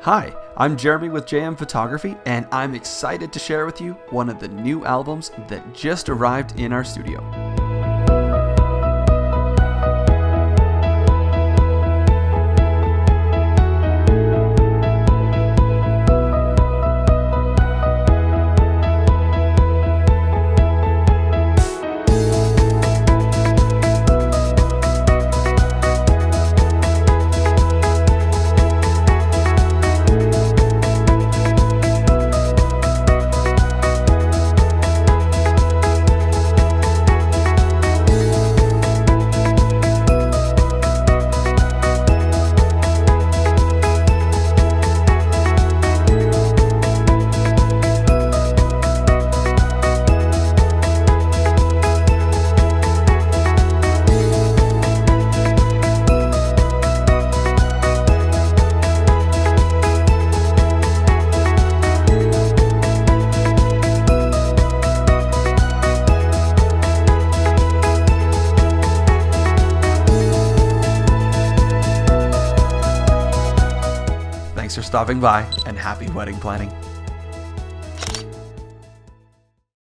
Hi, I'm Jeremy with JM Photography, and I'm excited to share with you one of the new albums that just arrived in our studio. Thanks for stopping by, and happy wedding planning.